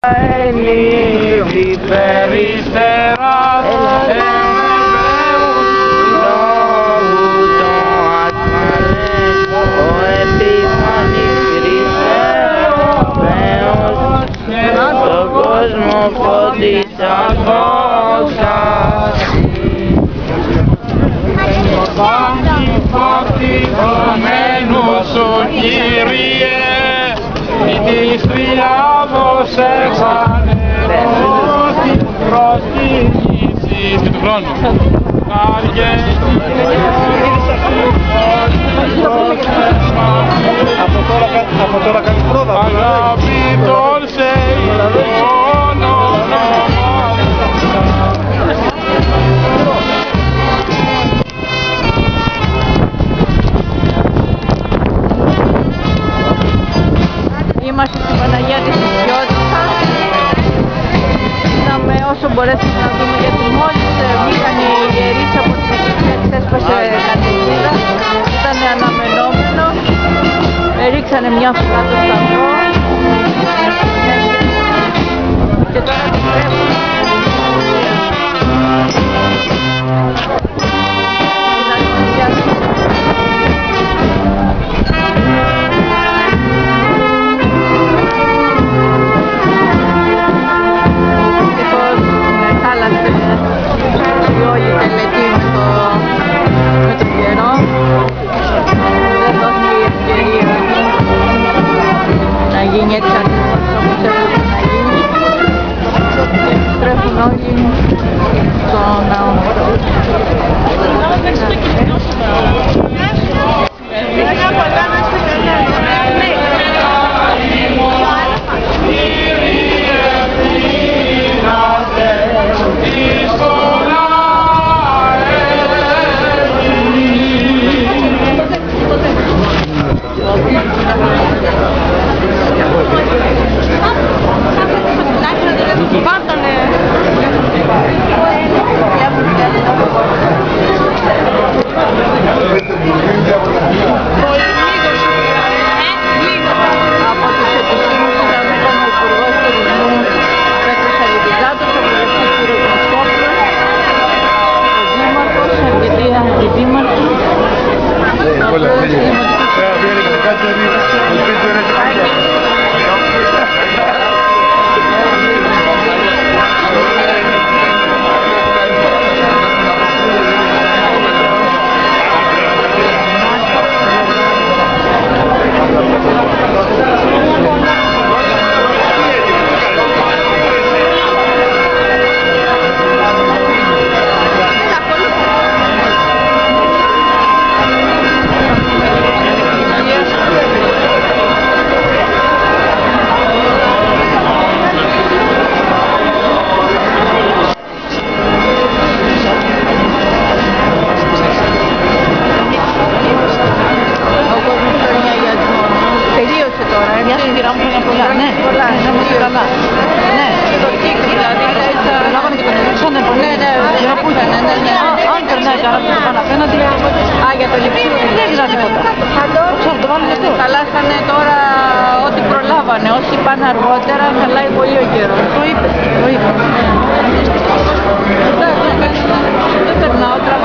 Ελίδη περιστερά Ευραίους λόγους των ασφαλές ο επιφανής Χριστέος στον κόσμο φώτισας δόξαση Φορτηγωμένος ο Κύριε μη της Τριάδος εξανερώσει προς την γη του χρόνου. Από τώρα κάνει πρόβα. Αγαπητόν σε εικόνο Είμαστε στην Παναγία της Ισιώτησας. Είδαμε όσο μπορέσαμε να δούμε γιατί μόλις βγήκαν οι ιερείς από τις εκκλησίες έσπασε καταιγίδα. Ήταν αναμενόμενο. Ρίξανε μια φορά το σταυρό. Και τώρα επιστρέφουν. γίνει έτσι ακριβώς όπως έπρεπε να γίνει και επιστρέφουν όλοι στο ναό. Χαλάσανε τώρα ό,τι προλάβανε, όσοι πάνε αργότερα χαλάει πολύ ο καιρός. Το είπε. Δεν περνάω.